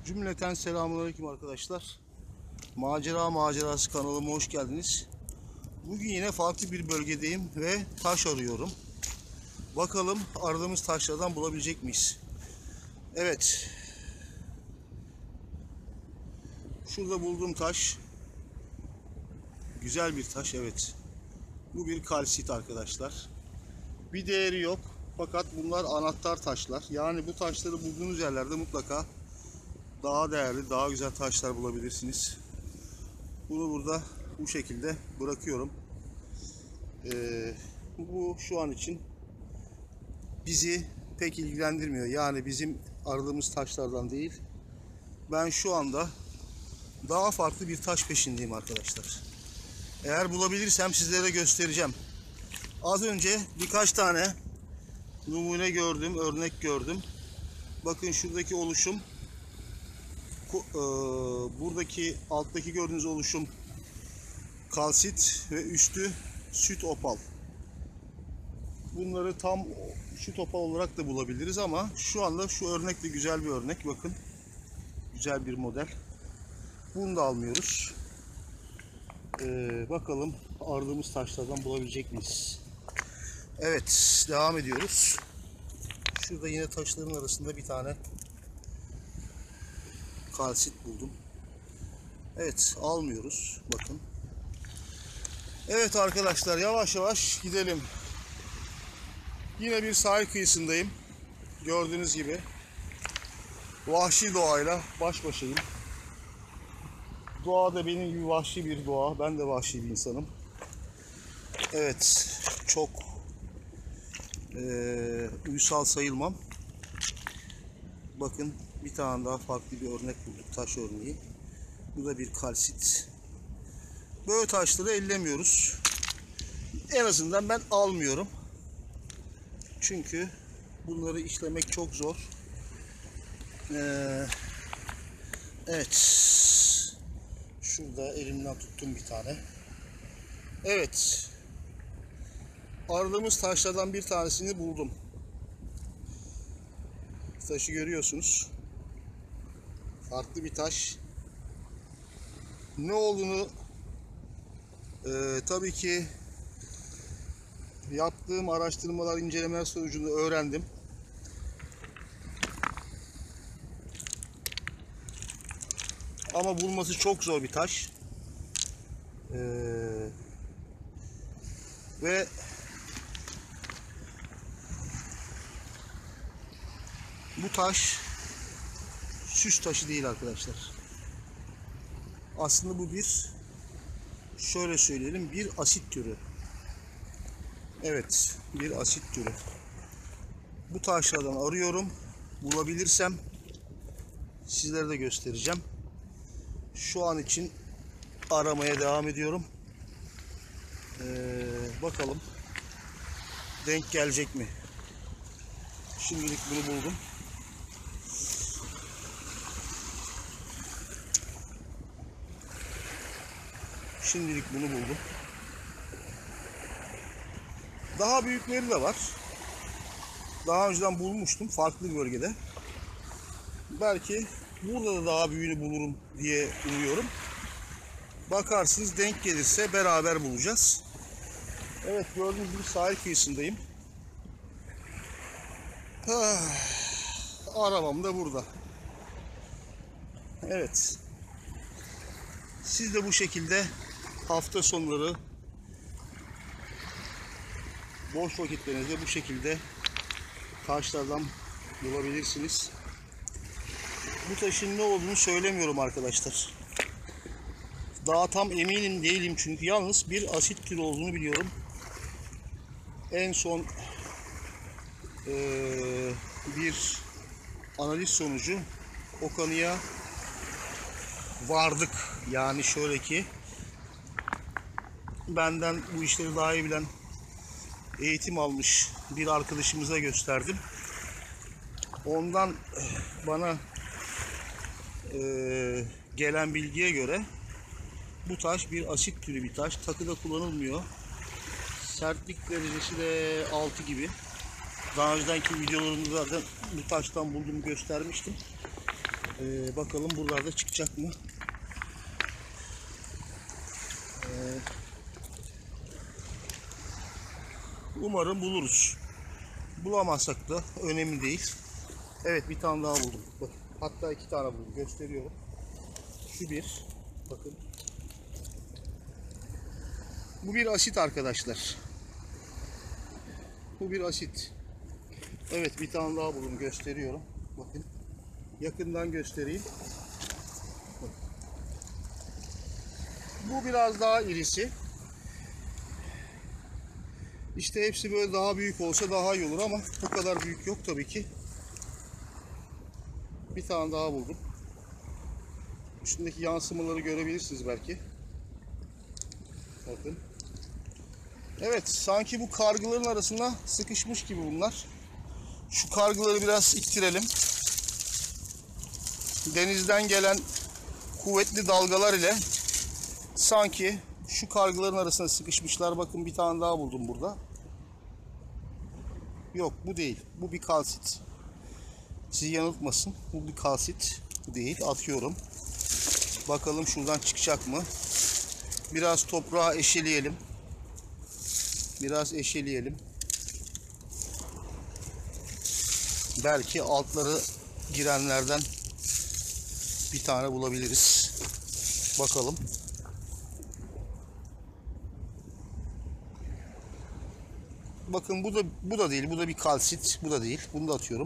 Cümleten selamünaleyküm arkadaşlar. Macerası kanalıma hoş geldiniz. Bugün yine farklı bir bölgedeyim ve taş arıyorum. Bakalım aradığımız taşlardan bulabilecek miyiz? Evet. Şurada bulduğum taş güzel bir taş, evet. Bu bir kalsit arkadaşlar. Bir değeri yok. Fakat bunlar anahtar taşlar. Yani bu taşları bulduğunuz yerlerde mutlaka daha değerli, daha güzel taşlar bulabilirsiniz. Bunu burada bu şekilde bırakıyorum. Bu şu an için bizi pek ilgilendirmiyor. Yani bizim aradığımız taşlardan değil. Ben şu anda daha farklı bir taş peşindeyim arkadaşlar. Eğer bulabilirsem sizlere göstereceğim. Az önce birkaç tane numune gördüm, örnek gördüm. Bakın şuradaki oluşum, buradaki alttaki gördüğünüz oluşum kalsit ve üstü süt opal. Bunları tam süt opal olarak da bulabiliriz ama şu anda şu örnek de güzel bir örnek. Bakın, güzel bir model. Bunu da almıyoruz. Bakalım aradığımız taşlardan bulabilecek miyiz? Evet, devam ediyoruz. Şurada yine taşların arasında bir tane kalsit buldum. Evet, almıyoruz. Bakın. Evet arkadaşlar, yavaş yavaş gidelim. Yine bir sahil kıyısındayım. Gördüğünüz gibi vahşi doğayla baş başayım. Doğa da benim gibi vahşi bir doğa. Ben de vahşi bir insanım. Evet, çok uysal sayılmam. Bakın, bir tane daha farklı bir örnek bulduk. Taş örneği. Bu da bir kalsit. Böyle taşları ellemiyoruz. En azından ben almıyorum. Çünkü bunları işlemek çok zor. Evet. Şurada elimden tuttum bir tane. Evet. Aradığımız taşlardan bir tanesini buldum. Taşı görüyorsunuz. Farklı bir taş. Ne olduğunu tabii ki yaptığım araştırmalar, incelemeler sonucunda öğrendim. Ama bulması çok zor bir taş. Ve bu taş süs taşı değil arkadaşlar. Aslında bu bir, şöyle söyleyelim, bir asit türü. Evet, bir asit türü. Bu taşlardan arıyorum. Bulabilirsem sizlere de göstereceğim. Şu an için aramaya devam ediyorum. Bakalım denk gelecek mi? Şimdilik bunu buldum. Şimdilik bunu buldum. Daha büyükleri de var. Daha önceden bulmuştum farklı bir bölgede. Belki burada da daha büyüğünü bulurum diye umuyorum. Bakarsınız, denk gelirse beraber bulacağız. Evet, gördüğünüz gibi sahil kıyısındayım. Arabam da burada. Evet. Siz de bu şekilde hafta sonları boş vakitlerinizde bu şekilde taşlardan bulabilirsiniz. Bu taşın ne olduğunu söylemiyorum arkadaşlar. Daha tam eminim değilim çünkü yalnız bir asit türü olduğunu biliyorum. En son bir analiz sonucu o kanıya vardık. Yani şöyle ki, benden bu işleri daha iyi bilen, eğitim almış bir arkadaşımıza gösterdim. Ondan bana gelen bilgiye göre bu taş bir asit türü bir taş. Takıda kullanılmıyor. Sertlik derecesi de 6 gibi. Daha öncedenki videolarımda zaten bu taştan bulduğumu göstermiştim. Bakalım buralarda çıkacak mı? Umarım buluruz. Bulamazsak da önemli değil. Evet, bir tane daha buldum. Bak, hatta 2 tane buldum. Gösteriyorum. Şu bir. Bakın. Bu bir asit arkadaşlar. Bu bir asit. Evet, bir tane daha buldum. Gösteriyorum. Bakın. Yakından göstereyim. Bakın. Bu biraz daha irisi. İşte hepsi böyle daha büyük olsa daha iyi olur ama bu kadar büyük yok tabii ki. Bir tane daha buldum. Üstündeki yansımaları görebilirsiniz belki. Bakın. Evet, sanki bu kargıların arasında sıkışmış gibi bunlar. Şu kargıları biraz ittirelim. Denizden gelen kuvvetli dalgalar ile sanki şu kargıların arasında sıkışmışlar. Bakın, bir tane daha buldum burada. Yok, bu değil. Bu bir kalsit. Sizi yanıltmasın. Bu bir kalsit. Bu değil. Atıyorum. Bakalım şuradan çıkacak mı? Biraz toprağa eşeleyelim. Biraz eşeleyelim. Belki altları girenlerden bir tane bulabiliriz. Bakalım. Bakın, bu da değil. Bu da bir kalsit. Bu da değil. Bunu da atıyorum.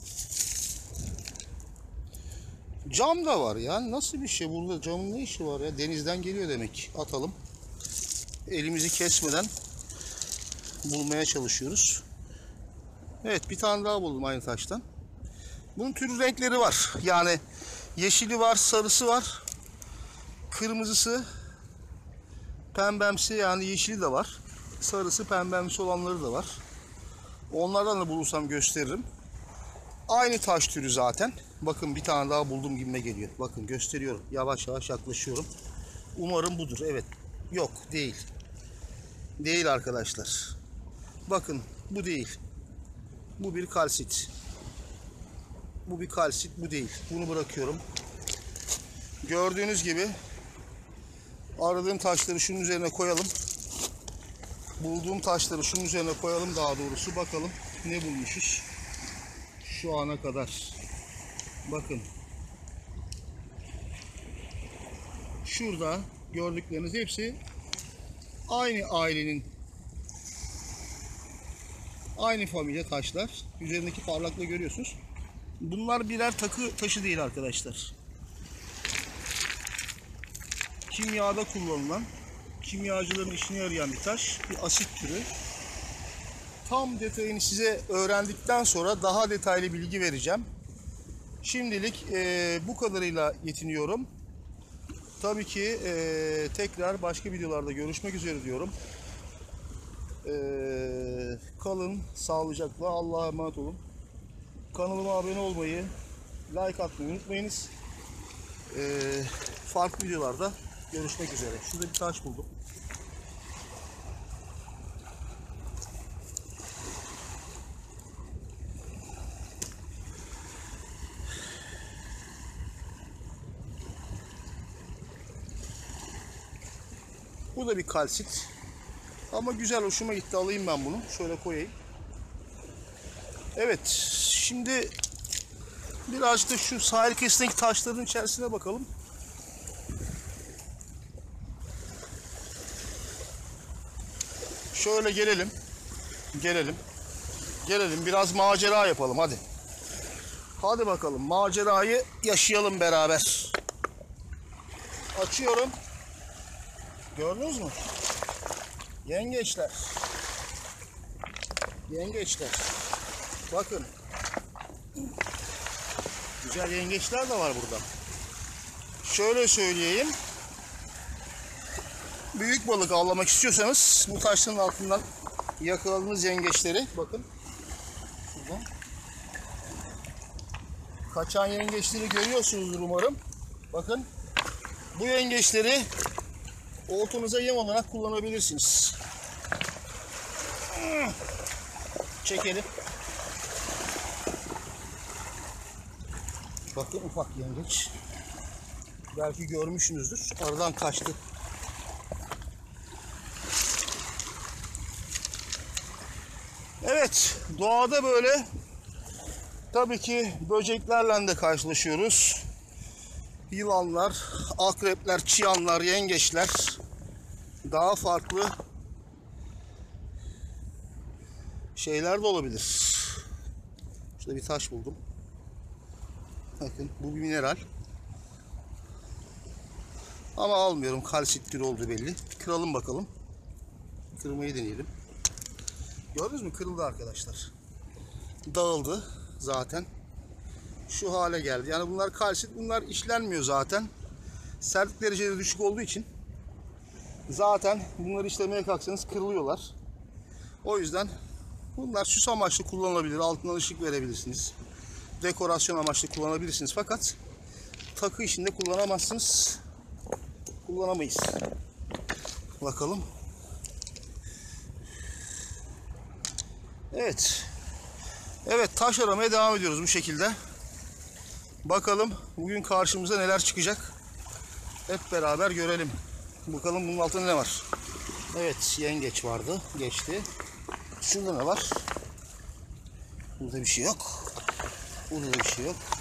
Cam da var ya. Nasıl bir şey burada? Camın ne işi var ya? Denizden geliyor demek. Atalım. Elimizi kesmeden bulmaya çalışıyoruz. Evet, bir tane daha buldum aynı taştan. Bunun türlü renkleri var. Yani yeşili var, sarısı var. Kırmızısı, pembemsi, yani yeşili de var. Sarısı, pembemsi olanları da var. Onlardan da bulursam gösteririm. Aynı taş türü zaten. Bakın, bir tane daha buldum gibime geliyor. Bakın, gösteriyorum. Yavaş yavaş yaklaşıyorum. Umarım budur. Evet. Yok, değil. Değil arkadaşlar. Bakın, bu değil. Bu bir kalsit. Bu bir kalsit, bu değil. Bunu bırakıyorum. Gördüğünüz gibi aradığım taşları şunun üzerine koyalım. Bulduğum taşları şunun üzerine koyalım daha doğrusu. Bakalım ne bulmuşuz şu ana kadar. Bakın. Şurada gördükleriniz hepsi aynı ailenin, aynı familya taşlar. Üzerindeki parlaklığı görüyorsunuz. Bunlar birer takı taşı değil arkadaşlar. Kimyada kullanılan, kimyacıların işine yarayan bir taş, bir asit türü. Tam detayını size öğrendikten sonra daha detaylı bilgi vereceğim. Şimdilik bu kadarıyla yetiniyorum. Tabii ki tekrar başka videolarda görüşmek üzere diyorum. Kalın sağlıcakla, Allah'a emanet olun. Kanalıma abone olmayı, like atmayı unutmayınız. Farklı videolarda görüşmek üzere. Şurada bir taş buldum. Bu da bir kalsit. Ama güzel, hoşuma gitti. Alayım ben bunu. Şöyle koyayım. Evet. Şimdi birazcık da şu sahil kesimindeki taşların içerisine bakalım. Şöyle gelelim. Gelelim. Biraz macera yapalım. Hadi. Hadi bakalım. Macerayı yaşayalım beraber. Açıyorum. Gördünüz mü? Yengeçler. Bakın. Güzel yengeçler de var burada. Şöyle söyleyeyim. Büyük balık avlamak istiyorsanız bu taşların altından yakaladığınız yengeçleri bakın. Şuradan. Kaçan yengeçleri görüyorsunuzdur umarım. Bakın. Bu yengeçleri oltanıza yem olarak kullanabilirsiniz. Çekelim. Bakın ufak yengeç. Belki görmüşsünüzdür. Aradan kaçtı. Evet, doğada böyle tabii ki böceklerle de karşılaşıyoruz. Yılanlar, akrepler, çıyanlar, yengeçler, daha farklı şeyler de olabilir. Şurada bir taş buldum. Bakın bu bir mineral. Ama almıyorum. Kalsit türü olduğu belli. Kıralım bakalım. Kırmayı deneyelim. Gördünüz mü? Kırıldı arkadaşlar. Dağıldı zaten. Şu hale geldi. Yani bunlar kalsit. Bunlar işlenmiyor zaten. Sertlik dereceleri düşük olduğu için zaten bunları işlemeye kalksanız kırılıyorlar. O yüzden bunlar süs amaçlı kullanılabilir. Altından ışık verebilirsiniz. Dekorasyon amaçlı kullanabilirsiniz. Fakat takı işinde kullanamazsınız. Kullanamayız. Bakalım. Evet. Evet, taş aramaya devam ediyoruz bu şekilde. Bakalım bugün karşımıza neler çıkacak. Hep beraber görelim. Bakalım bunun altında ne var. Evet, yengeç vardı. Geçti. Şurada ne var? Burada bir şey yok. Burada da bir şey yok.